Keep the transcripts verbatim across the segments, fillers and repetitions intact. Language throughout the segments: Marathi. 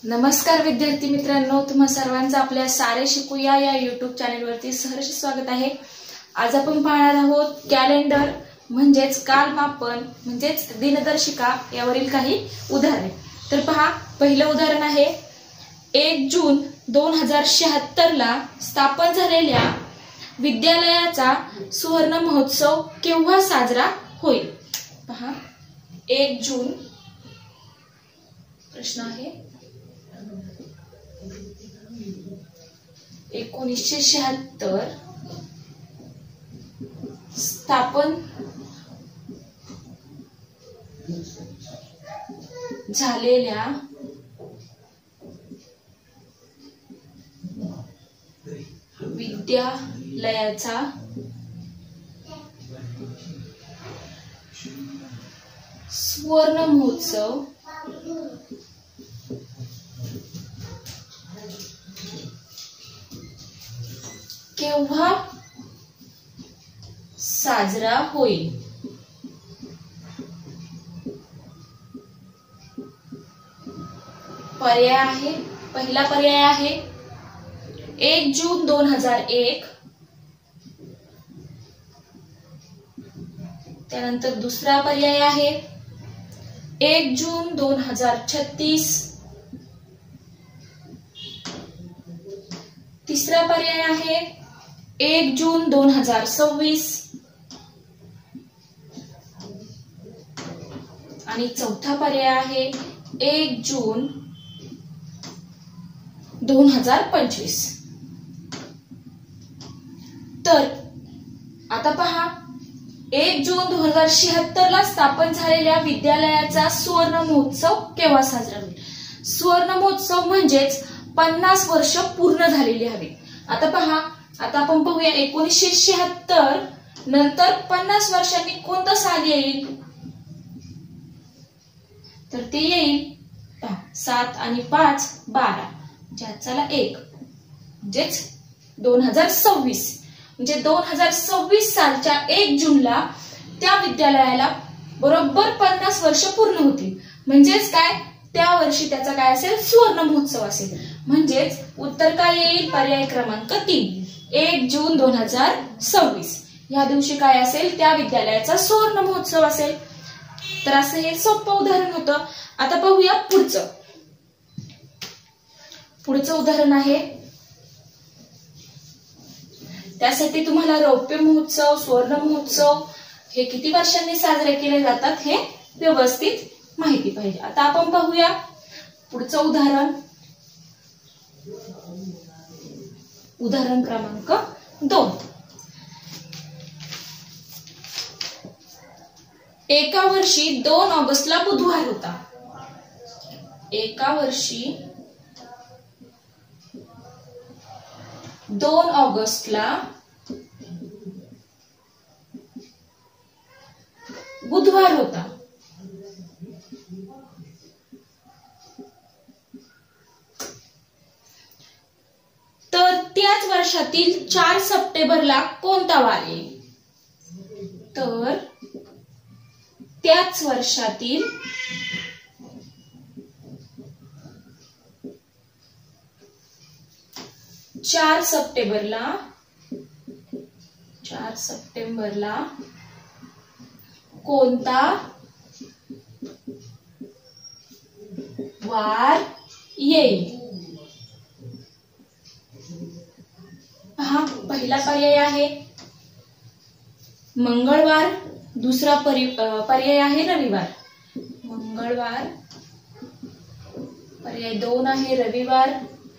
नमस्कार विद्यार्थी मित्रांनो, तुम्हा सर्वांचं आपल्या सारे शिकूया या यूट्यूब चॅनलवरती सहर्ष स्वागत आहे। आज आपण पाहणार आहोत कॅलेंडर म्हणजेच कालमापन म्हणजेच दिनदर्शिका यावरील काही उदाहरणे। तर पहा, पहिलं उदाहरण आहे एक जून दोन हजार शहात्तर ला स्थापन झालेल्या विद्यालयाचा सुवर्ण महोत्सव केव्हा साजरा होईल। पहा, एक जून प्रश्न आहे एकोणीसशे शहात्तर स्थापन झालेल्या विद्यालयाचा सुवर्ण महोत्सव केव्हा साजरा होईल। पर्याय आहे, पहिला पर्याय आहे एक जून दोन हजार एक, त्यानंतर दुसरा पर्याय आहे एक जून दोन हजार छत्तीस, तिसरा पर्याय आहे एक जून दोन हजार सव्वीस आणि चौथा पर्याय आहे एक जून दोन हजार पंचवीस। तर आता पहा, एक जून दोन हजार शहात्तर ला स्थापन झालेल्या विद्यालयाचा सुवर्ण महोत्सव केव्हा साजरा होईल। सुवर्ण महोत्सव म्हणजेच पन्नास वर्ष पूर्ण झालेली हवी। आता पहा, आता आपण पाहूया एकोणीसशे शहात्तर नंतर पन्नास वर्षांनी कोणतं साल येईल। तर ते येईल सात आणि पाच बारा, ज्याचा एक म्हणजेच दोन हजार सव्वीस। म्हणजे दोन हजार सव्वीस सालच्या एक जूनला त्या विद्यालयाला बरोबर पन्नास वर्ष पूर्ण होतील। म्हणजेच काय, त्या वर्षी त्याचा काय असेल, सुवर्ण महोत्सव असेल। म्हणजेच उत्तर काय येईल, पर्याय क्रमांक तीन, एक जून दोन हजार सव्वीस या दिवशी काय असेल, त्या विद्यालयाचा सुवर्ण महोत्सव असेल। तर असं हे सोपं उदाहरण होतं। आता पाहूया पुढचं पुढचं उदाहरण आहे, त्यासाठी तुम्हाला रौप्य महोत्सव, सुवर्ण महोत्सव हे किती वर्षांनी साजरे केले जातात हे व्यवस्थित माहिती पाहिजे। आता आपण पाहूया पुढचं उदाहरण, उदाहरण क्रमांक दोन। एका वर्षी दोन ऑगस्टला बुधवार होता। एका वर्षी दोन ऑगस्टला बुधवार होता। तर त्याच वर्षातील चार सप्टेंबरला कोणता वार येईल। तर त्याच वर्षातील चार सप्टेंबरला चार सप्टेंबरला कोणता वार येईल। हा पहिला पर्याय आहे मंगळवार, दुसरा पर्याय आहे रविवार। मंगळवार, पर्याय दोन आहे रविवार,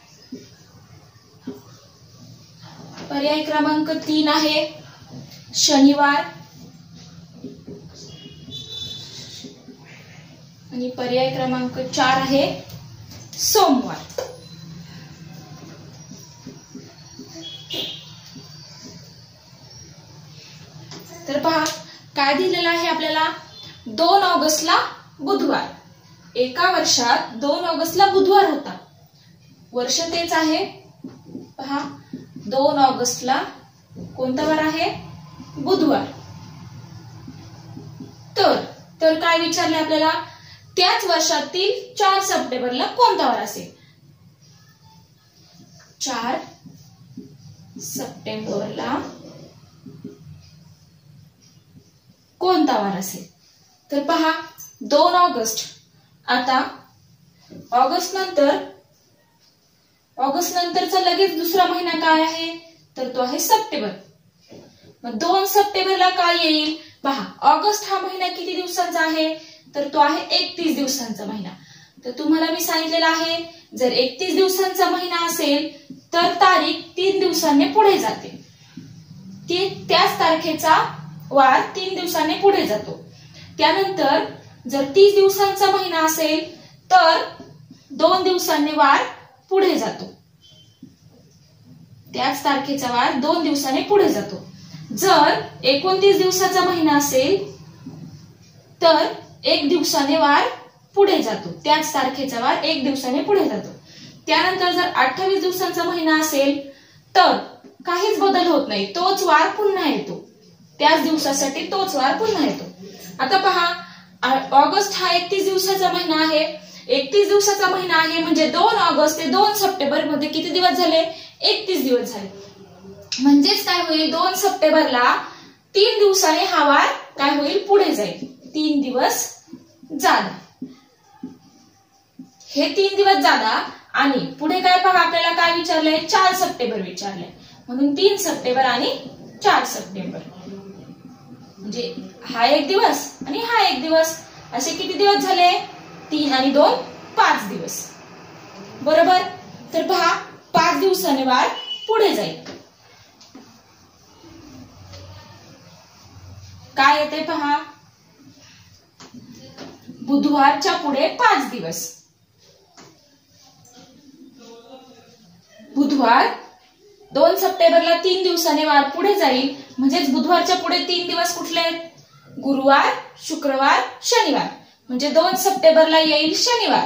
पर्याय क्रमांक तीन आहे शनिवार आणि पर्याय क्रमांक चार आहे सोमवार। तर पहा, काय दिलेलं आहे आपल्याला, दोन ऑगस्टला बुधवार। एका वर्षात दोन ऑगस्टला बुधवार होता, वर्ष तेच आहे। पहा, दोन ऑगस्टला कोणता वार आहे, बुधवार। तर तर काय विचारले आपल्याला, त्याच वर्षातील चार सप्टेंबरला कोणता वार असेल। चार सप्टेंबरला कोणता वार असेल? तर पहा, दोन ऑगस्ट. आता ऑगस्ट नंतर ऑगस्ट नंतरचा लगेच दुसरा महिना काय आहे? तर तो आहे सप्टेंबर. मग दोन सप्टेंबरला काय येईल? पहा, ऑगस्ट हा महिना किती दिवसांचा आहे? तर तो आहे एकतीस दिवसांचा महिना. तर तुम्हाला मी सांगितलेलं आहे, जर एकतीस दिवसांचा महिना असेल तर तारीख तीन दिवसांनी पुढे जाते. ती त्याच तारखेचा वार तीन दिवसांनी पुढे जातो. त्यानंतर जर तीस दिवसांचा महिना असेल तर दोन दिवसांनी वार पुढे जातो. त्याच तारखेचा वार दोन दिवसांनी पुढे जातो. जर एकोणतीस दिवसाचा महिना असेल तर एक दिवसाने वार पुढे जातो. त्याच तारखेचा वार एक दिवसाने पुढे जातो. त्यानंतर जर अठ्ठावीस दिवसांचा महिना असेल तर काहीच बदल होत नाही, तोच वार पुन्हा येतो. त्याच दिवसासाठी तोच वार पुन्हा येतो. आता पहा, ऑगस्ट हा एकतीस दिवसाचा महिना आहे. एकतीस दिवसाचा महिना आहे म्हणजे दोन ऑगस्ट ते दोन सप्टेंबर मध्ये किती दिवस झाले? एकतीस दिवस झाले. म्हणजेच काय होईल? दोन सप्टेंबरला तीन दिवसाने हा वार काय होईल? पुढे जाईल. तीन दिवस जादा. हे तीन दिवस जादा. आणि पुढे काय पहा, आपल्याला काय विचारलंय? चार सप्टेंबर विचारलंय. म्हणून तीन सप्टेंबर आणि चार सप्टेंबर म्हणजे हा एक दिवस आणि हा एक दिवस, असे किती दिवस झाले? तीन आणि दोन पाच दिवस. बरोबर. तर पहा, पाच दिवसाने वार पुढे जाईल. काय येते पहा, बुधवारच्या पुढे पाच दिवस. बुधवार दोन सप्टेंबरला तीन दिवसाने वार पुढे जाईल. म्हणजेच बुधवारच्या पुढे तीन दिवस कुठले आहेत? गुरुवार, शुक्रवार, शनिवार. म्हणजे दोन सप्टेंबरला येईल शनिवार,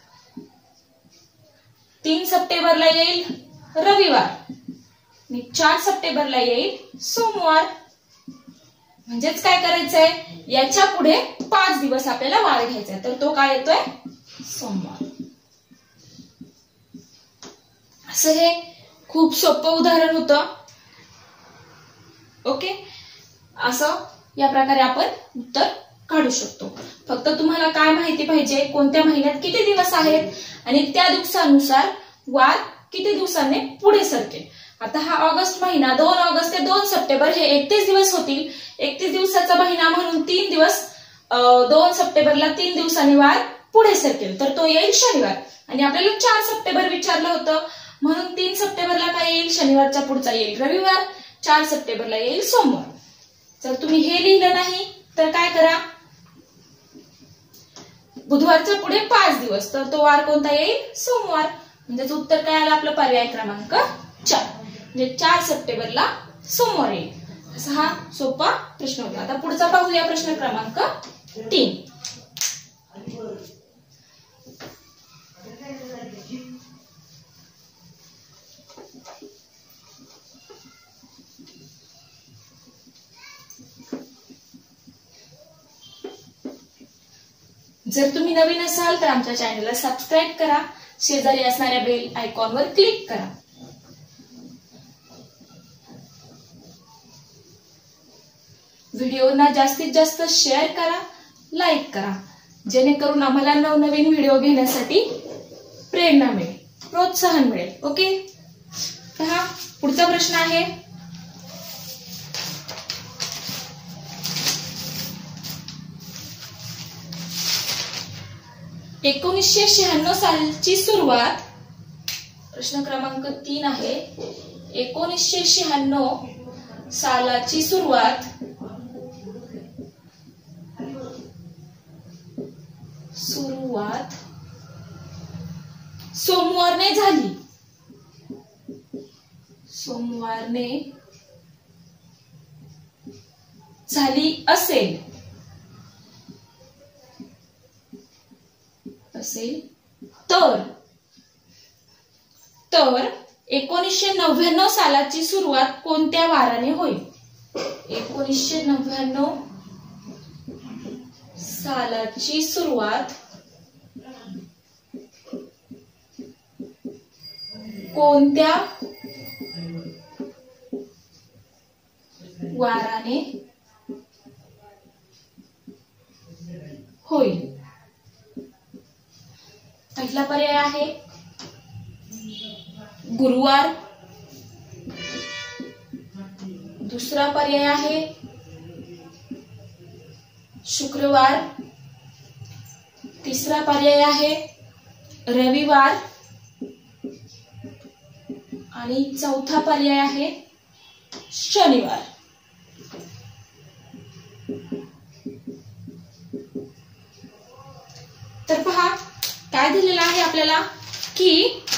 तीन सप्टेंबरला येईल रविवार आणि चार सप्टेंबरला येईल सोमवार. म्हणजेच काय करायचंय? याच्या पुढे पाच दिवस आपल्याला वार घ्यायचा आहे. तर तो काय येतोय? सोमवार. असं हे खूप सोपं उदाहरण होतं. ओके, असं या प्रकारे आपण उत्तर काढू शकतो. फक्त तुम्हाला काय माहिती पाहिजे? कोणत्या महिन्यात किती दिवस आहेत आणि त्या दिवसानुसार वार किती दिवसांनी पुढे सरकेल. आता हा ऑगस्ट महिना दोन ऑगस्ट ते दोन सप्टेंबर हे एकतीस दिवस होतील. एकतीस दिवसाचा महिना म्हणून तीन दिवस दोन सप्टेंबरला तीन दिवसांनी वार पुढे सरकेल. तर तो येईल शनिवार. आणि आपल्याला चार सप्टेंबर विचारलं होतं म्हणून तीन सप्टेंबरला काय येईल? शनिवारचा पुढचा येईल रविवार. चार सप्टेंबरला येईल सोमवार. जर तुम्ही हे लिहिलं नाही तर काय करा? बुधवारच्या पुढे पाच दिवस, तर तो वार कोणता येईल? सोमवार. म्हणजे उत्तर काय आलं आपलं? पर्याय क्रमांक चार. म्हणजे चार सप्टेंबरला सोमवार येईल. असा हा सोपा प्रश्न होता. आता पुढचा पाहूया प्रश्न क्रमांक तीन. जर तुम्ही नवीन असाल तर आमच्या चॅनलला सबस्क्राईब करा. शेजारी असणाऱ्या बेल आयकॉनवर क्लिक करा. व्हिडिओना जास्तीत जास्त शेअर करा, लाईक करा, जेणेकरून आम्हाला नवनवीन व्हिडिओ घेण्यासाठी प्रेरणा मिळेल, प्रोत्साहन मिळेल. ओके, तर हा पुढचा प्रश्न आहे. एकोणीसशे शहाण्णव सालची सुरुवात, प्रश्न क्रमांक तीन आहे. एकोणीसशे शहाण्णव सालाची सुरुवात सुरुवात सोमवारने झाली. सोमवारने झाली असेल असेल तर तर एकोणीसशे नव्याण्णव सालाची सुरुवात कोणत्या वाराने होईल? एकोणीसशे नव्याण्णव सालाची सुरुवात कोणत्या वाराने होईल? पहिला पर्याय आहे गुरुवार, दुसरा पर्याय आहे शुक्रवार, तिसरा पर्याय आहे रविवार आणि चौथा पर्याय आहे शनिवार. तर पहा काय दिलेलं आहे आपल्याला की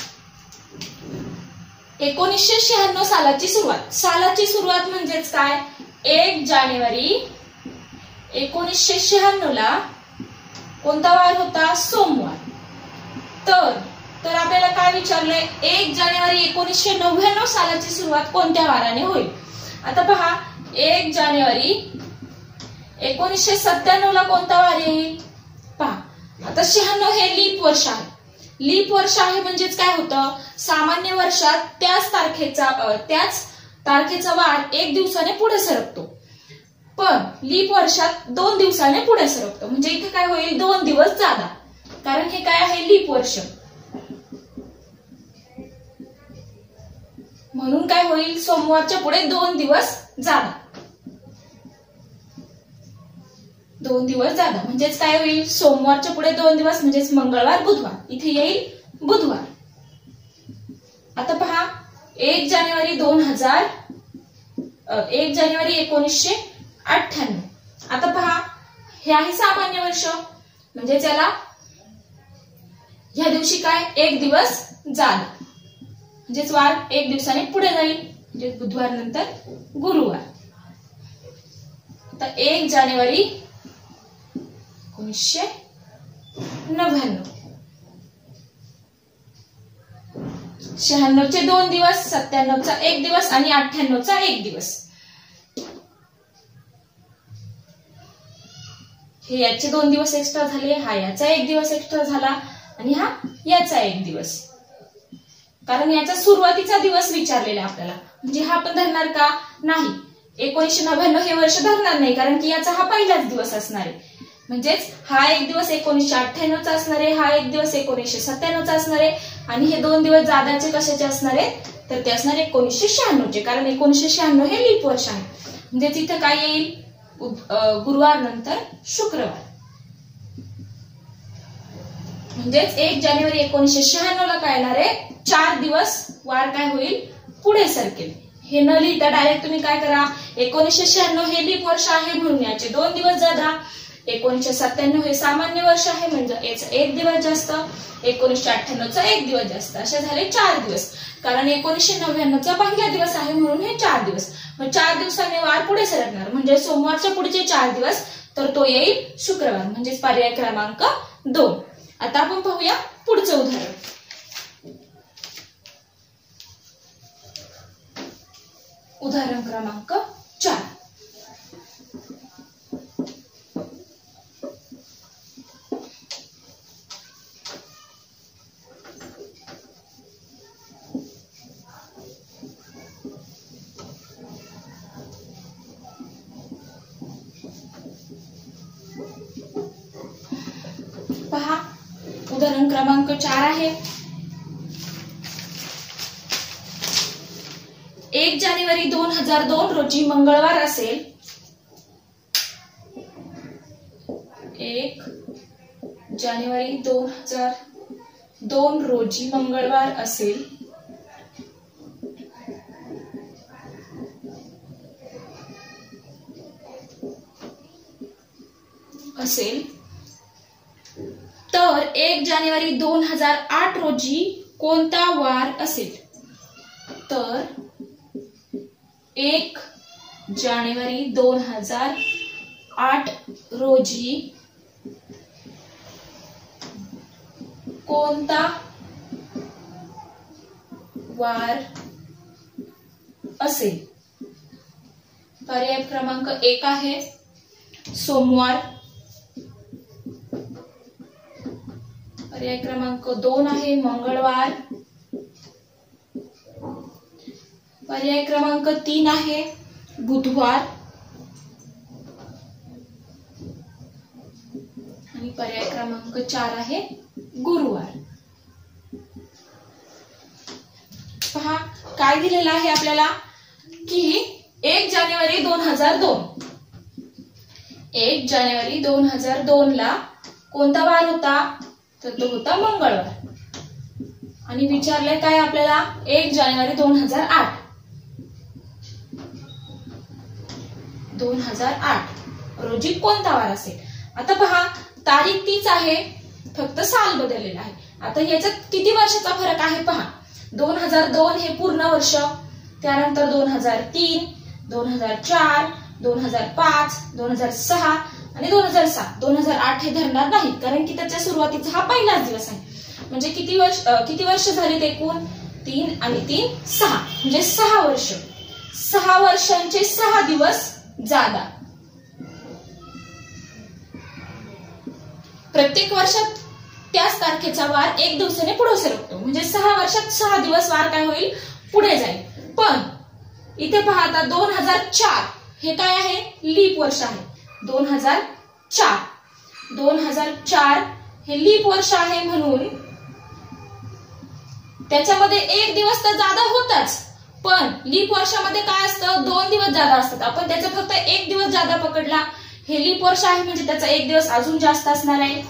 एकोणीसशे शहाण्णव सालाची सुरुवात. सालाची सुरुवात म्हणजेच काय? एक जानेवारी एकोणीसशे शहाण्णव ला कोणता वार होता? सोमवार. तर तर आपल्याला काय विचारलंय? एक जानेवारी एकोणीसशे नव्याण्णव सालाची सुरुवात कोणत्या वाराने होईल? आता पहा एक जानेवारी एकोणीसशे सत्त्याण्णव ला कोणता वार येईल? पहा आता शहाण्णव हे लीप वर्ष आहे. लीप वर्ष आहे म्हणजेच काय होतं? सामान्य वर्षात त्याच तारखेचा त्याच तारखेचा वार एक दिवसाने पुढे सरकतो, पण लीप वर्षात दोन दिवसाने पुढे सरकतो. म्हणजे इथे काय होईल? दोन दिवस जादा, कारण हे काय आहे? लीप वर्ष. म्हणून काय होईल? सोमवारच्या पुढे दोन दिवस जादा. दोन दिवस जादा म्हणजेच काय होईल? सोमवारच्या पुढे दोन दिवस म्हणजेच मंगळवार, बुधवार. इथे येईल बुधवार. आता पहा एक जानेवारी दोन हजार एक जानेवारी एकोणीसशे अठ्ठ्याण्णव. आता पहा हे आहे सामान्य वर्ष, म्हणजे त्याला ह्या दिवशी काय? एक दिवस जादा, म्हणजेच वार एक दिवसाने पुढे जाईल, म्हणजे बुधवार नंतर गुरुवार. तर एक जानेवारी एकोणीसशे नव्याण्णव. शहाण्णव चे दोन दिवस, सत्त्याण्णव चा एक दिवस आणि अठ्ठ्याण्णव चा एक दिवस. हे याचे दोन दिवस एक्स्ट्रा झाले, हा याचा एक दिवस एक्स्ट्रा झाला आणि हा याचा एक दिवस. कारण याचा सुरुवातीचा दिवस विचारलेला आपल्याला, म्हणजे हा पण धरणार का? नाही. एकोणीसशे नव्याण्णव हे वर्ष धरणार नाही, कारण की याचा हा पहिलाच दिवस असणार आहे. म्हणजेच हा एक दिवस एकोणीसशे अठ्ठ्याण्णव चा असणार आहे, हा एक दिवस एकोणीसशे सत्त्याण्णव चा असणार आहे आणि हे दोन दिवस जादाचे कशाचे असणार आहेत? तर ते असणार एकोणीसशे शहाण्णव चे, कारण एकोणीसशे शहाण्णव हे लीप वर्ष आहे. म्हणजे तिथे काय येईल? गुरुवार नंतर शुक्रवार. म्हणजेच एक जानेवारी एकोणीसशे शहाण्णव ला काय येणार आहे? चार दिवस वार काय होईल? पुढे सरकेल. हे न लिहिता डायरेक्ट तुम्ही काय करा? एकोणीसशे शहाण्णव हे लीप वर्ष आहे म्हणून याचे दोन दिवस जादा, एकोणीसशे सत्त्याण्णव हे सामान्य वर्ष आहे म्हणजे याचा एक दिवस जास्त, एकोणीसशे अठ्ठ्याण्णव चा एक दिवस जास्त, असे झाले चार दिवस. कारण एकोणीसशे नव्याण्णव चा पहिला दिवस आहे म्हणून हे चार दिवस. मग चार दिवसांनी वार पुढे सरकणार, म्हणजे सोमवारच्या पुढचे चार दिवस, तर तो येईल शुक्रवार, म्हणजेच पर्याय क्रमांक दोन. आता आपण पाहूया पुढचं उदाहरण. उदाहरण क्रमांक चार. पहा उदाहरण क्रमांक चार आहे. एक जानेवारी दोन हजार दोन रोजी मंगळवार असेल. एक जानेवारी दोन हजार दोन रोजी मंगळवार असेल. असेल तर एक जानेवारी दोन हजार आठ रोजी कोणता वार असेल? तर एक जानेवारी दोन हजार आठ रोजी कोणता वार असेल? पर्याय क्रमांक एक आहे सोमवार, पर्याय क्रमांक दोन आहे मंगळवार पर्याय क्रमांक तीन आहे बुधवार आणि पर्याय क्रमांक चार आहे गुरुवार. पहा काय दिलेलं आहे आपल्याला की एक जानेवारी दोन हजार दोन एक जानेवारी दोन हजार दोन ला कोणता वार होता तर तो होता मंगळवार. आणि विचारलंय काय आपल्याला एक जानेवारी दोन हजार आठ दोन हजार आठ रोजी कोणता वार असेल. आता पहा तारीख तीच आहे फक्त साल बदललेला आहे. आता याच्यात किती वर्षाचा फरक आहे पहा. दोन हजार दोन हे पूर्ण वर्ष, त्यानंतर दोन हजार तीन, दोन हजार चार, दोन हजार पाच, दोन हजार सहा आणि दोन हजार सात. दोन हजार आठ हे धरणार नाही कारण की त्याच्या सुरुवातीचा हा पहिलाच दिवस आहे. म्हणजे किती वर्ष किती वर्ष झालीत एकूण तीन आणि तीन सहा म्हणजे सहा वर्ष. सहा वर्षांचे सहा दिवस जादा. प्रत्येक वर्षात त्याच तारखेचा वार एक दिवसाने पुढे सरकतो म्हणजे सहा वर्षात सहा दिवस वार काय होईल पुढे जाईल. पण इथे पहा आता दोन हजार चार हे काय आहे लीप वर्ष आहे. दोन हजार चार दोन हजार चार हे लीप वर्ष आहे म्हणून त्याच्यामध्ये एक दिवस तर जादा होताच. पण लीप वर्षामध्ये काय असतं दोन दिवस जादा असतात. आपण त्याचा फक्त एक दिवस जादा पकडला. हे लीप वर्ष आहे म्हणजे त्याचा एक दिवस अजून जास्त असणार आहे.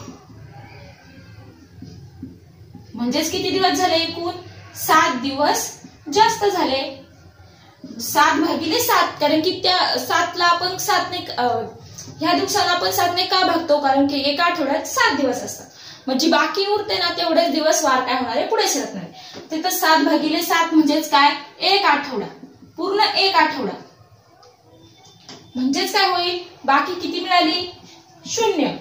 म्हणजेच किती दिवस झाले एकूण सात दिवस जास्त झाले. सात भागिले सात कारण की त्या सातला आपण सातने ह्या दिवसाला आपण सातने का भागतो कारण की एका आठवड्यात सात दिवस असतात. म्हणजे बाकी उरते ना तेवढेच दिवस वार काय होणार आहे पुढे सरकणार आहे. तिथं सात भागिले सात म्हणजेच काय एक आठवडा पूर्ण एक आठवडा. म्हणजेच काय होईल बाकी किती मिळाली शून्य.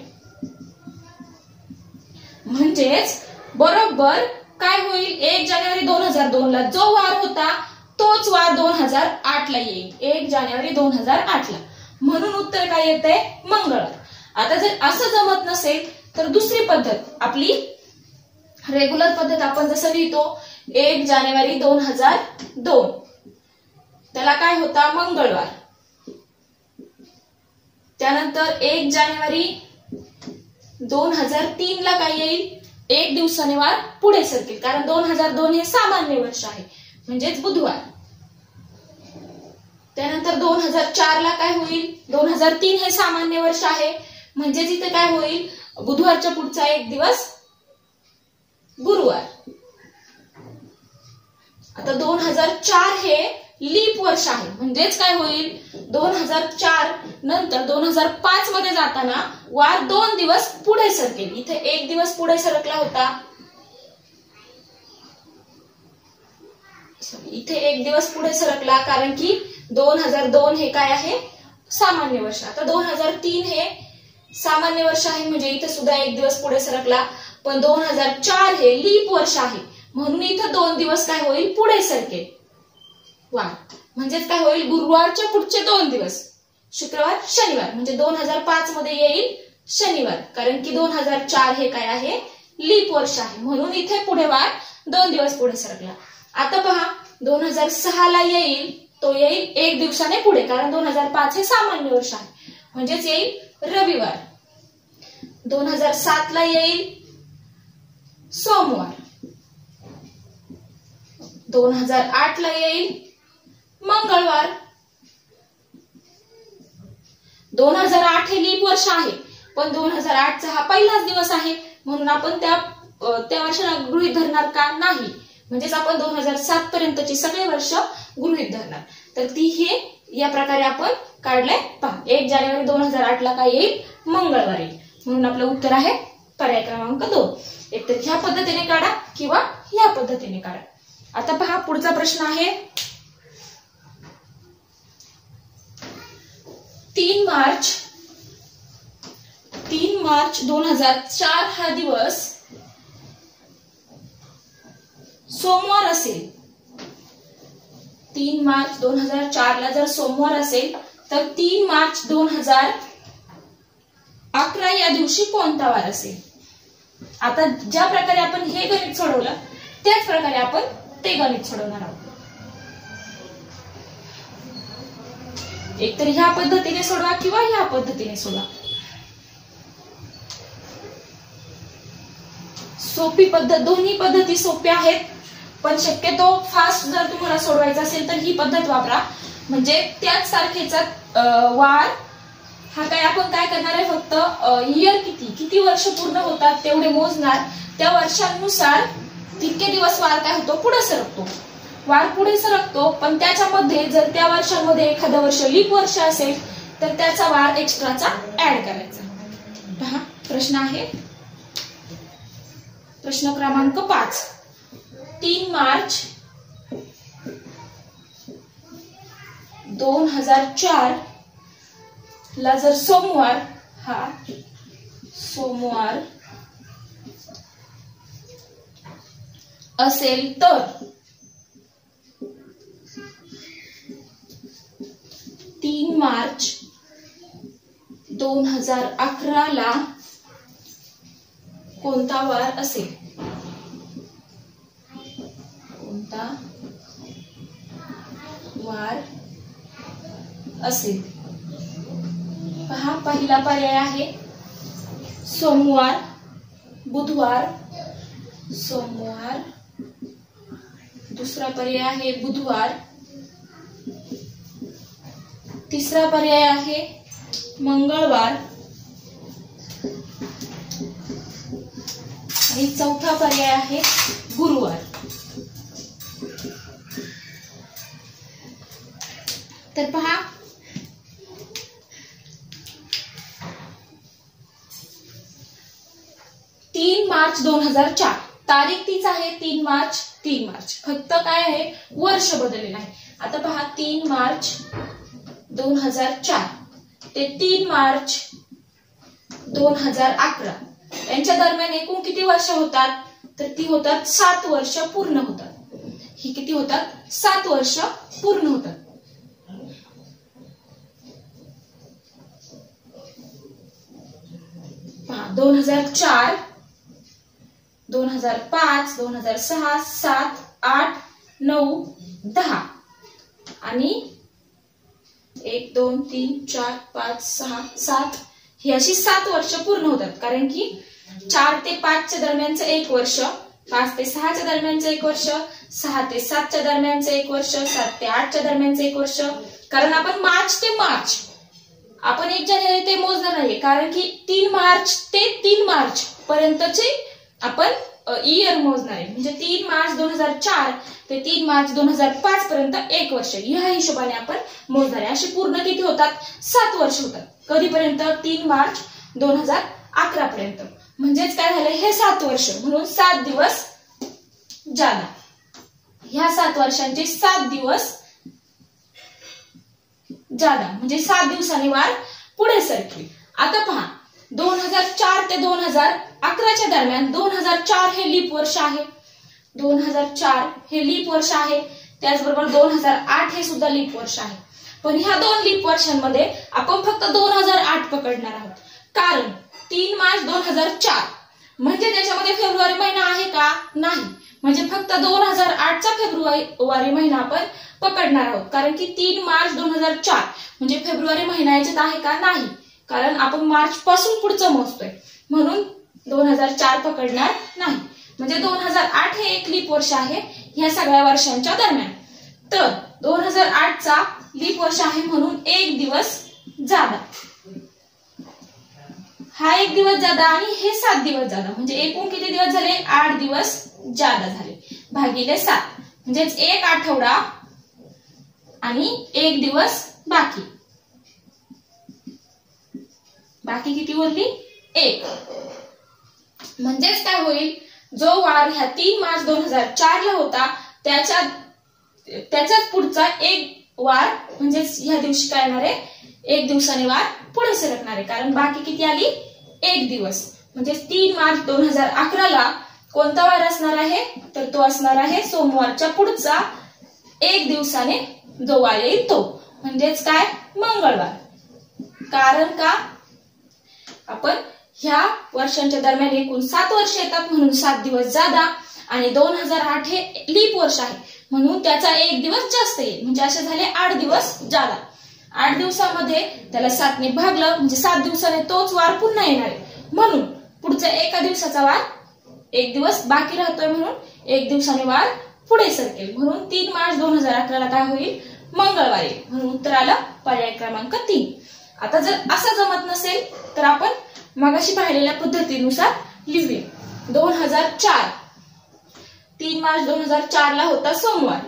म्हणजेच बरोबर काय होईल एक जानेवारी दोन हजार दोन ला जो वार होता तोच वार दोन हजार आठ ला येईल. एक जानेवारी दोन हजार आठ ला म्हणून उत्तर काय येते मंगळवार. आता जर असं जमत नसेल तर दुसरी पद्धत आपली रेग्युलर पद्धत आपण जसं लिहितो एक जानेवारी दोन हजार दोन त्याला काय होता मंगळवार. त्यानंतर एक जानेवारी दोन हजार तीन ला काय येईल एक दिवसाने वार पुढे सरकेल कारण दोन हजार दोन हे सामान्य वर्ष आहे म्हणजेच बुधवार. त्यानंतर दोन हजार चार ला काय होईल दोन हजार तीन हे सामान्य वर्ष आहे म्हणजेच इथे काय होईल बुधवारच्या पुढचा एक दिवस गुरुवार. आता दोन हजार चार हे लीप वर्ष आहे म्हणजेच काय होईल दोन हजार चार नंतर दोन हजार पाच मध्ये जाताना वार दोन दिवस पुढे सरकेल. इथे एक दिवस पुढे सरकला होता इथे एक दिवस पुढे सरकला कारण की दोन हजार दोन हे काय आहे सामान्य वर्ष. आता दोन हजार तीन हे सामान्य वर्ष आहे म्हणजे इथे सुद्धा एक दिवस पुढे सरकला. पण दोन हजार चार हे लीप वर्ष आहे म्हणून इथं दोन दिवस काय होईल पुढे सरकेल वार. म्हणजेच काय होईल गुरुवारच्या पुढचे दोन दिवस शुक्रवार शनिवार म्हणजे दोन हजार पाच मध्ये येईल शनिवार कारण की दोन हजार चार हे काय आहे लीप वर्ष आहे म्हणून इथे पुढे वार दोन दिवस पुढे सरकला. आता पहा दोन हजार सहा ला येईल तो येईल एक दिवसाने पुढे कारण दोन हजार पाच हे सामान्य वर्ष आहे म्हणजेच येईल रविवार. दोन हजार सात ला येईल सोमवार. दोन हजार आठ ला येईल मंगळवार. दोन हजार आठ हे लीप वर्ष आहे पण दोन हजार आठ चा हा पहिलाच दिवस आहे म्हणून आपण त्या त्या वर्षाला गृहीत धरणार का नाही. म्हणजेच आपण दोन हजार सात पर्यंतची सगळे वर्ष गृहीत धरणार. तर ती हे या प्रकारे आपण काढलंय पहा. एक जानेवारी दोन हजार आठ ला काय येईल मंगळवार येईल म्हणून आपलं उत्तर आहे पर्याय क्रमांक दोन. एकतर ह्या पद्धतीने काढा किंवा या पद्धतीने काढा. आता पहा पुढचा प्रश्न आहे तीन मार्च तीन मार्च दोन हजार चार हा दिवस सोमवार असेल. तीन मार्च दोन हजार चार ला जर सोमवार असेल तर तीन मार्च दोन हजार अकरा या दिवशी कोणता वार असेल. आता ज्या प्रकारे आपण हे गणित सोडवलं त्याच प्रकारे आपण ते गणित सोडवणार आहोत. एकतर ह्या पद्धतीने सोडवा किंवा ह्या पद्धतीने सोडवा. सोपी पद्धत, दोन्ही पद्धती सोप्या आहेत, पण शक्यतो फास्ट जर तुम्हाला सोडवायचं असेल तर ही पद्धत वापरा. म्हणजे त्याच तारखेचा वार हा काय आपण काय करणार आहे, फक्त इयर किती किती वर्ष पूर्ण होतात तेवढे मोजणार. त्या वर्षांनुसार तितके दिवस वार काय होतो, पुढे सरकतो. वार पुढे सरकतो, पण त्याच्यामध्ये जर त्या वर्षांमध्ये एखादं वर्ष लीप वर्ष असेल तर त्याचा वार एक्स्ट्राचा ऍड करायचा. पहा प्रश्न आहे, प्रश्न क्रमांक पाच. तीन मार्च दोन हजार चार ला जर सोमवार हा सोमवार असेल तर तीन मार्च दोन हजार अकरा ला कोणता वार असेल, कोणता वार असेल. पहा पहिला पर्याय आहे सोमवार, बुधवार, सोमवार. दुसरा पर्याय आहे बुधवार. तिसरा पर्याय आहे मंगळवार आणि चौथा पर्याय आहे गुरुवार. तर पहा तीन मार्च दोन हजार चार तारीख तीच आहे, तीन मार्च तीन मार्च फक्त काय आहे वर्ष बदललेलं आहे. आता पहा तीन मार्च दोन हजार चार ते तीन मार्च दोन हजार अकरा यांच्या दरम्यान एकूण किती वर्ष होतात, तर ती होतात सात वर्ष पूर्ण होतात. ही किती होतात, सात वर्ष पूर्ण होतात. पहा दोन हजार चार, दोन हजार पाच, दोन हजार सहा, सात, आठ, नऊ, दहा आणि एक दोन तीन चार पाच सहा सात ही अशी सात वर्ष पूर्ण होतात. कारण की चार ते पाचच्या दरम्यानचं एक वर्ष, पाच ते सहाच्या दरम्यानचं एक वर्ष, सहा ते सातच्या दरम्यानचं एक वर्ष, सात ते आठच्या दरम्यानचं एक वर्ष. कारण आपण मार्च ते मार्च आपण एक जानेवारी ते मोजणार नाही, कारण की तीन मार्च ते तीन मार्च पर्यंतचे आपण इयर मोजणार आहे. म्हणजे तीन मार्च दोन हजार चार ते तीन मार्च दोन हजार पाच पर्यंत एक वर्ष ह्या हिशोबाने आपण मोजणार आहे. अशी पूर्ण किती होतात, सात वर्ष होतात. कधीपर्यंत, तीन मार्च दोन हजार अकरा पर्यंत. म्हणजेच काय झालं, हे सात वर्ष म्हणून सात दिवस जादा. ह्या सात वर्षांचे सात दिवस जादा म्हणजे सात दिवसांनी वार पुढे सरकले. आता पहा दोन हजार चार ते दोन हजार अकराच्या दरम्यान, दोन हजार चार हे लीप वर्ष आहे, दोन हजार चार हे लीप वर्ष आहे. त्याचबरोबर दोन हजार आठ हे सुद्धा लीप वर्ष आहे. पण ह्या दोन लीप वर्षांमध्ये आपण फक्त दोन हजार आठ पकडणार आहोत. कारण तीन मार्च दोन हजार चार म्हणजे त्याच्यामध्ये फेब्रुवारी महिना आहे का, नाही. म्हणजे फक्त दोन हजार आठचा फेब्रुवारी महिना आपण पकडणार आहोत. कारण की तीन मार्च दोन हजार चार म्हणजे फेब्रुवारी महिना याच्यात आहे का, नाही. कारण आपण मार्च पासून पुढचं मोजतोय म्हणून दोन हजार चार पकडणार नाही. म्हणजे दोन हजार आठ हे एक लीप वर्ष आहे ह्या सगळ्या वर्षांच्या दरम्यान. तर दोन हजार आठचा लीप वर्ष आहे म्हणून एक दिवस जादा. हा एक दिवस जादा आणि हे सात दिवस जादा. म्हणजे एकूण किती दिवस झाले, आठ दिवस जादा झाले. भागिले सात म्हणजेच एक आठवडा आणि एक दिवस बाकी. बाकी किती उरली, एक. म्हणजेच काय होईल, जो वार ह्या तीन मार्च दोन हजार चार ला होता त्याच्या त्याच्याच पुढचा एक वार म्हणजेच ह्या दिवशी काय येणार आहे, एक दिवसाने वार पुढे सरकणार आहे. कारण बाकी किती आली, एक दिवस. म्हणजे तीन मार्च दोन हजार अकरा ला कोणता वार असणार आहे, तर तो असणार आहे सोमवारच्या पुढचा एक दिवसाने जो वार येईल तो. म्हणजेच काय, मंगळवार. कारण का, आपण ह्या वर्षांच्या दरम्यान एकूण सात वर्ष येतात म्हणून सात दिवस जादा आणि दोन हजार आठ हे लीप वर्ष आहे म्हणून त्याचा एक दिवस जास्त येईल. म्हणजे असे झाले आठ दिवस जादा. आठ दिवसामध्ये त्याला सातने भागलं म्हणजे सात दिवसाने तोच वार पुन्हा येणार आहे, म्हणून पुढचा एका दिवसाचा वार एक दिवस बाकी राहतोय म्हणून एक दिवसाने वार पुढे सरकेल, म्हणून तीन मार्च दोन हजार अकरा ला काय होईल, मंगळवार येईल, म्हणून उत्तर आलं पर्याय क्रमांक तीन. आता जर असं जमत नसेल तर आपण मगाशी पाहिलेल्या पद्धतीनुसार लिहूया. दोन हजार चार तीन मार्च दोन हजार चार ला होता सोमवार.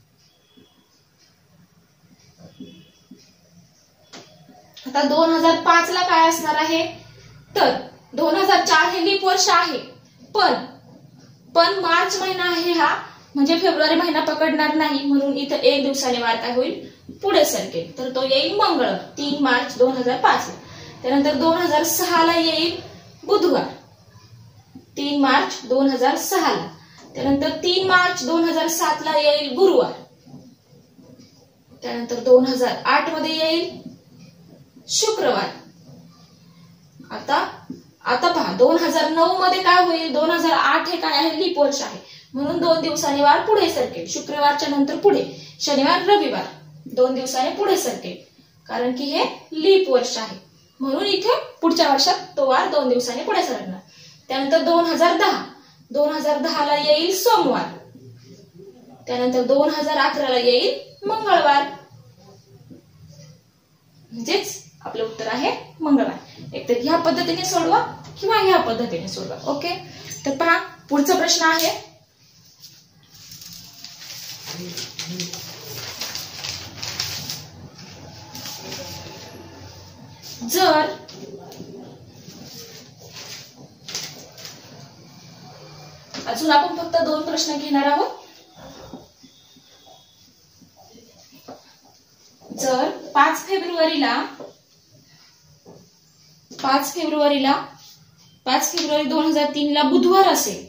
आता दोन हजार पाच ला काय असणार आहे, तर दोन हजार चार हे लीप वर्ष आहे, पण पण मार्च महिना आहे हा, म्हणजे फेब्रुवारी महिना पकडणार नाही, म्हणून इथं एक दिवसाने वार काय होईल, पुढे सरकेल, तर तो येईल मंगळवार तीन मार्च दोन हजार पाच ला. त्यानंतर दोन हजार सहा ला येईल बुधवार तीन मार्च दोन हजार सहा ला. त्यानंतर तीन मार्च दोन हजार सात ला येईल गुरुवार. त्यानंतर दोन हजार आठ मध्ये येईल शुक्रवार. आता आता पहा दोन हजार नऊ मध्ये काय होईल, दोन हजार आठ हे काय आहे, लीप वर्ष आहे, म्हणून दोन दिवसांनी वार पुढे सरकेल, शुक्रवारच्या नंतर पुढे शनिवार रविवार दोन दिवसाने पुढे सरकेल, कारण की हे लीप वर्ष आहे, म्हणून इथे पुढच्या वर्षात तो वार दोन दिवसांनी पुढे सरकणार. त्यानंतर दोन हजार दहा दोन हजार दहा ला येईल सोमवार. त्यानंतर दोन हजार अकरा ला येईल मंगळवार, म्हणजेच आपलं उत्तर आहे मंगळवार. एकतर ह्या पद्धतीने सोडवा किंवा ह्या पद्धतीने सोडवा. ओके, तर पहा पुढचा प्रश्न आहे, जर अजून आपण फक्त दोन प्रश्न घेणार आहोत. जर पाच फेब्रुवारीला पाच फेब्रुवारीला पाच फेब्रुवारी दोन हजार तीन ला बुधवार असेल,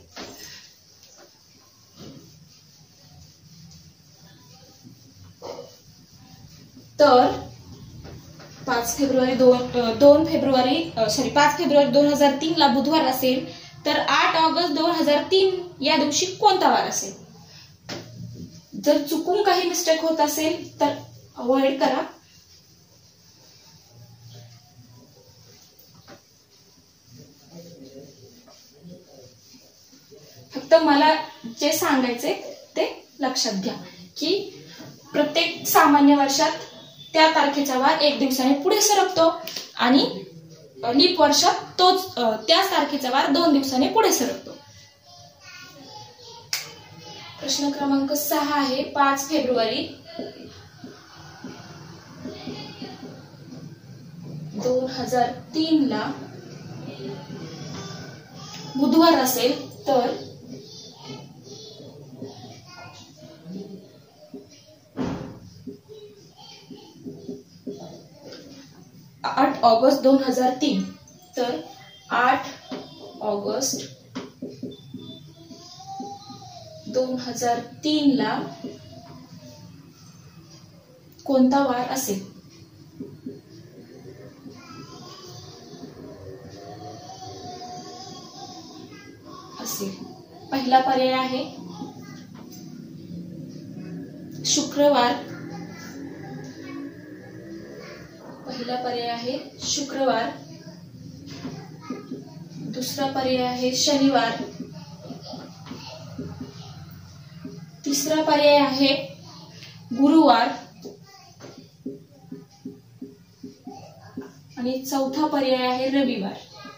तर पाच फेब्रुवारी दोन दोन फेब्रुवारी सॉरी पाच फेब्रुवारी दोन हजार तीन ला बुधवार असेल, तर आठ ऑगस्ट दोन हजार तीन या दिवशी कोणता वार असेल. जर चुकून काही मिस्टेक होत असेल तर अवॉइड करा. फक्त मला जे सांगायचे ते लक्षात घ्या की प्रत्येक सामान्य वर्षात त्या तारखेचा वार एक दिवसाने पुढे सरकतो आणि लीप वर्षात तोच त्याच तारखेचा वार दोन दिवसाने पुढे सरकतो. प्रश्न क्रमांक सहा आहे, पाच फेब्रुवारी दोन हजार तीन ला बुधवार असेल, तर आठ ऑगस्ट दोन हजार तीन तर आठ ऑगस्ट दोन हजार तीन ला कोणता वार असेल. असेल पहिला पर्याय आहे शुक्रवार. पहिला पर्याय आहे शुक्रवार. दुसरा पर्याय आहे शनिवार. तिसरा पर्याय आहे गुरुवार आणि चौथा पर्याय आहे रविवार.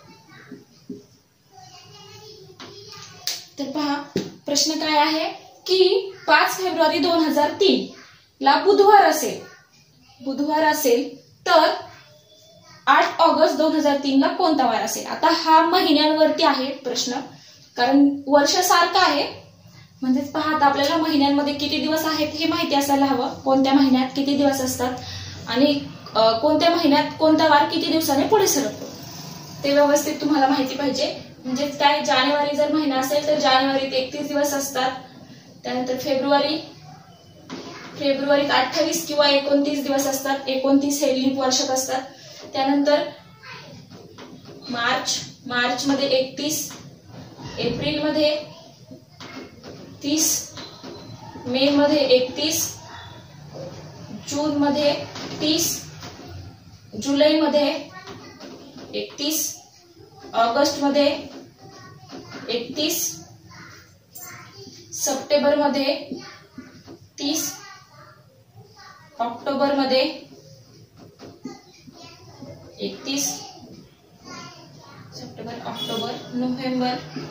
तर पहा प्रश्न काय आहे की पाच फेब्रुवारी दोन हजार तीन ला बुधवार असेल बुधवार असेल तर आठ ऑगस्ट दोन हजार तीन ला कोणता वार असेल. आता हा महिन्यांवरती आहे प्रश्न, कारण वर्ष सारखं आहे, म्हणजेच पाहता आपल्याला महिन्यांमध्ये किती दिवस आहेत हे माहिती असायला हवं, कोणत्या महिन्यात किती दिवस असतात आणि कोणत्या महिन्यात कोणता वार किती दिवसाने पुढे सरकतो ते व्यवस्थित तुम्हाला माहिती पाहिजे. म्हणजेच काय, जानेवारी जर महिना असेल तर जानेवारीत एकतीस दिवस असतात. त्यानंतर फेब्रुवारी फेब्रुवारीत अठ्ठावीस किंवा एकोणतीस दिवस असतात. एकोणतीस हे लीप वर्षात असतात. त्यानंतर मार्च मार्च मध्ये एकतीस, एप्रिल मध्ये तीस, मे मध्ये एकतीस, जून मध्ये तीस जुलैमध्ये एकतीस, ऑगस्ट मध्ये एकतीस, सप्टेंबर मध्ये तीस, ऑक्टोबर मध्ये एकतीस, सप्टेंबर, ऑक्टोबर, नोव्हेंबर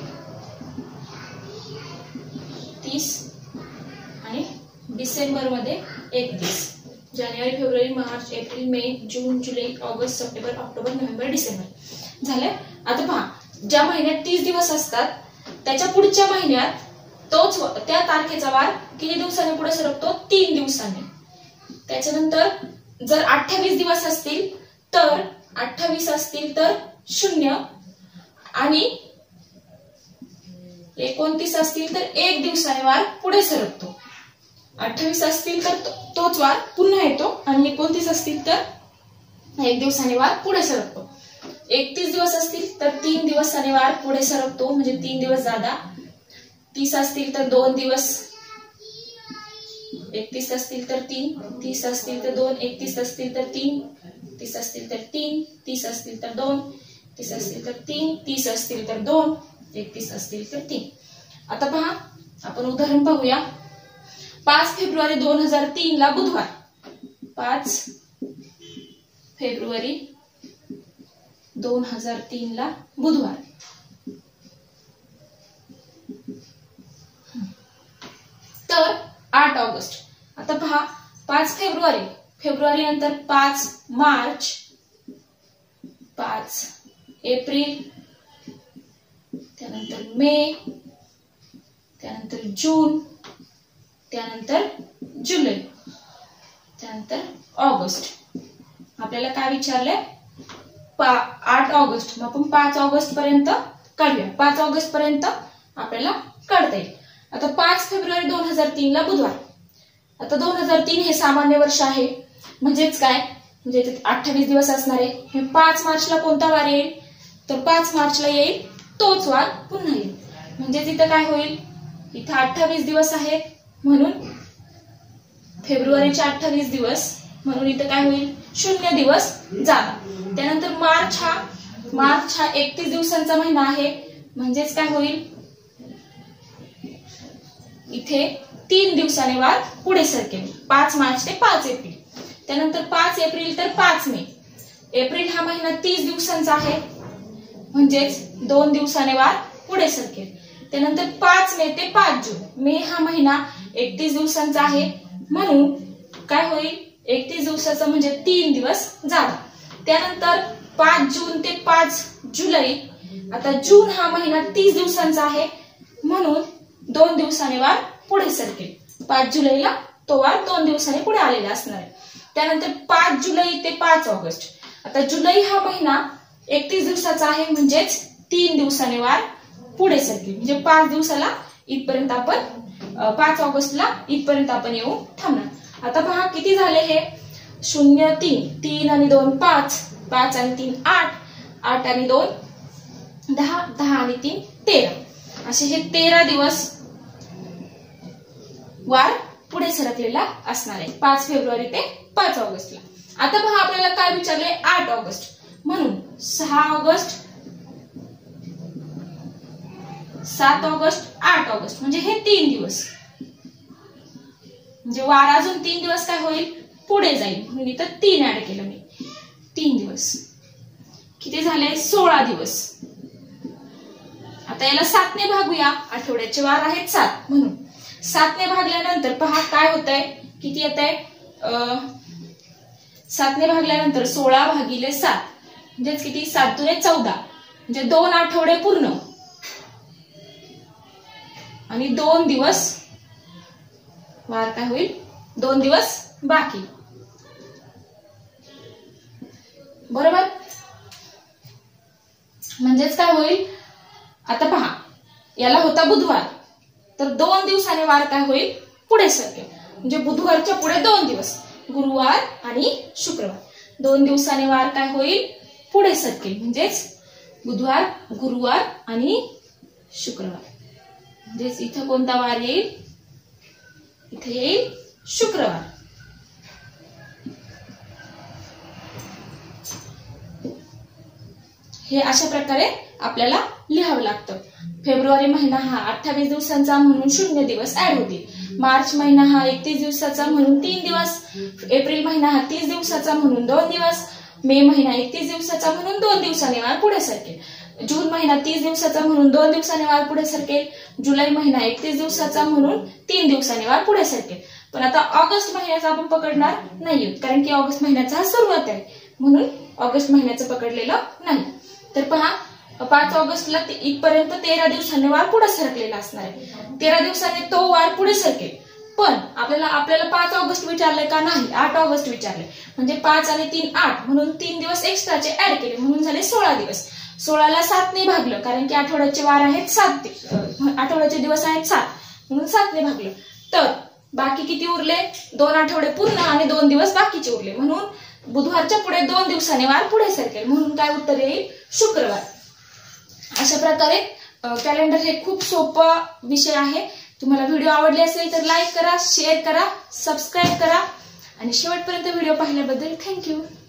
तीस आणि डिसेंबर मध्ये एकतीस. जानेवारी, फेब्रुवारी, मार्च, एप्रिल, मे, जून, जुलै, ऑगस्ट, सप्टेंबर, ऑक्टोबर, नोव्हेंबर, डिसेंबर झाले. आता पहा, ज्या महिन्यात तीस दिवस असतात त्याच्या पुढच्या महिन्यात तोच त्या तारखेचा वार किती दिवसांनी पुढे सरकतो? तीन दिवसांनी. त्याच्यानंतर जर अठ्ठावीस दिवस असतील तर अठ्ठावीस असतील तर शून्य आणि एकोणतीस असतील तर एक दिवसाने वार पुढे सरकतो. अठ्ठावीस असतील तर तोच वार पुन्हा येतो आणि एकोणतीस असतील तर एक दिवसाने वार पुढे सरकतो. एकतीस दिवस असतील तर तीन दिवसाने वार पुढे सरकतो, म्हणजे तीन दिवस जादा. तीस असतील तर दोन दिवस, एकतीस असतील तर तीन, तीस असतील तर दोन, एकतीस असतील तर तीन, तीस असतील तर तीन, तीस असतील तर दोन, तीस असतील तर तीन, तीस असतील तर दोन, एकतीस असतील तर तीन. आता पहा, आपण उदाहरण पाहूया. पाच फेब्रुवारी दोन हजार तीन ला बुधवार. पाच फेब्रुवारी दोन हजार तीन ला बुधवार. तर आठ ऑगस्ट. आता पहा, पाच फेब्रुवारी, फेब्रुवारी नंतर पाच मार्च, पाच एप्रिल, त्यानंतर मे, त्यानंतर जून, त्यानंतर जुलै, त्यानंतर ऑगस्ट. आपल्याला काय विचारलंय? आठ ऑगस्ट. मग आपण पाच ऑगस्ट पर्यंत काढूया. पाच ऑगस्ट पर्यंत आपल्याला काढता येईल. आता पाच फेब्रुवारी दोन हजार तीन ला बुधवार. आता दोन हजार तीन हे सामान्य वर्ष आहे, म्हणजेच काय, म्हणजे अठ्ठावीस दिवस असणार आहे. पाच मार्चला कोणता वार येईल? तर पाच मार्चला येईल तोच वार पुन्हा येईल. म्हणजे तिथं काय होईल? इथं अठ्ठावीस दिवस आहेत म्हणून फेब्रुवारीचे अठ्ठावीस दिवस, म्हणून इथं काय होईल? शून्य दिवस जादा. त्यानंतर मार्च हा मार्च हा एकतीस दिवसांचा महिना आहे, म्हणजेच काय होईल? इथे तीन दिवसाने वार पुढे सरकेल. पाच मार्च ते पाच एप्रिल. त्यानंतर पाच एप्रिल तर पाच मे. एप्रिल हा महिना तीस दिवसांचा आहे, म्हणजेच दोन दिवसाने वार पुढे सरकेल. त्यानंतर पाच मे ते पाच जून. मे हा महिना एकतीस दिवसांचा आहे, म्हणून काय होईल? एकतीस दिवसाचा म्हणजे तीन दिवस जादा. त्यानंतर पाच जून ते पाच जुलै. आता जून हा महिना तीस दिवसांचा आहे, म्हणून दोन दिवसाने वार पुढे सरकेल. पाच जुलैला तो वार दोन दिवसांनी पुढे आलेला असणार आहे. त्यानंतर पाच जुलै ते पाच ऑगस्ट. आता जुलै हा महिना एकतीस दिवसाचा आहे, म्हणजेच तीन दिवसाने वार पुढे सरकेल. म्हणजे पाच दिवसाला इथपर्यंत आपण पाच ऑगस्टला इथपर्यंत आपण येऊन थांबणार. आता पहा किती झाले हे? शून्य तीन, तीन आणि दोन पाच, पाच आणि तीन आठ, आठ आणि दोन दहा, दहा आणि तीन तेरा. असे हे तेरा दिवस वार पुढे सरकलेला असणार आहे, पाच फेब्रुवारी ते पाच ऑगस्टला. आता पहा आपल्याला काय विचारले? आठ ऑगस्ट. म्हणून सहा ऑगस्ट, सात ऑगस्ट, आठ ऑगस्ट, म्हणजे हे तीन दिवस. म्हणजे वार अजून तीन दिवस काय होईल? पुढे जाईल. म्हणून इथं तीन ऍड केलं मी. तीन दिवस किती झाले? सोळा दिवस. आता याला सातने भागूया. आठवड्याचे वार आहेत सात, म्हणून सातने भागल्यानंतर पहा काय होत आहे? किती येत आहे? सातने भागल्यानंतर सोळा भागिले सात, म्हणजेच किती? सात दुने चौदा, म्हणजे दोन आठवडे पूर्ण आणि दोन दिवस वार काय होईल? दोन दिवस बाकी. बरोबर? म्हणजेच काय होईल? आता पहा, याला होता बुधवार, तर दोन दिवसाने वार काय होईल? पुढे सरकेल. म्हणजे बुधवारच्या पुढे दोन दिवस, गुरुवार आणि शुक्रवार. दोन दिवसाने वार काय होईल? पुढे सरकेल. म्हणजेच बुधवार, गुरुवार आणि शुक्रवार. म्हणजेच इथं कोणता वार येईल? इथे येईल शुक्रवार. हे अशा प्रकारे आपल्याला लिहावं लागतं. फेब्रुवारी महिना हा अठ्ठावीस दिवसांचा म्हणून शून्य दिवस ऍड होतील. मार्च महिना हा एकतीस दिवसाचा म्हणून तीन दिवस. एप्रिल महिना हा तीस दिवसाचा म्हणून दोन दिवस. मे महिना एकतीस दिवसाचा म्हणून दोन दिवसाने वार पुढे सरकेल. जून महिना तीस दिवसाचा म्हणून दोन दिवसाने वार पुढे सरकेल. जुलै महिना एकतीस दिवसाचा म्हणून तीन दिवसाने वार पुढे सरकेल. पण आता ऑगस्ट महिन्याचा आपण पकडणार नाही, कारण की ऑगस्ट महिन्याचा हा सुरुवात आहे, म्हणून ऑगस्ट महिन्याचं पकडलेलं नाही. तर पहा, पाच ऑगस्टला इथपर्यंत तेरा दिवसांनी वार पुढे सरकलेला असणार आहे. तेरा दिवसांनी तो वार पुढे सरकेल. पण आपल्याला आपल्याला पाच ऑगस्ट विचारलंय का? नाही, आठ ऑगस्ट विचारलंय. म्हणजे पाच आणि तीन आठ म्हणून तीन दिवस एक्स्ट्राचे ऍड केले म्हणून झाले सोळा दिवस. सोळाला सातने भागलं, कारण की आठवड्याचे वार आहेत सात, आठवड्याचे दिवस आहेत सात, म्हणून सातने भागलं. तर बाकी किती उरले? दोन आठवडे पूर्ण आणि दोन दिवस बाकीचे उरले, म्हणून बुधवारच्या पुढे दोन दिवसाने वार पुढे सरकेल, म्हणून काय उत्तर येईल? शुक्रवार. अशा प्रकारे कॅलेंडर हे खूप सोपा विषय आहे. तुम्हाला व्हिडिओ आवडले असेल तर लाईक करा, शेअर करा, सबस्क्राईब करा आणि शेवटपर्यंत व्हिडिओ पाहिल्याबद्दल थँक्यू.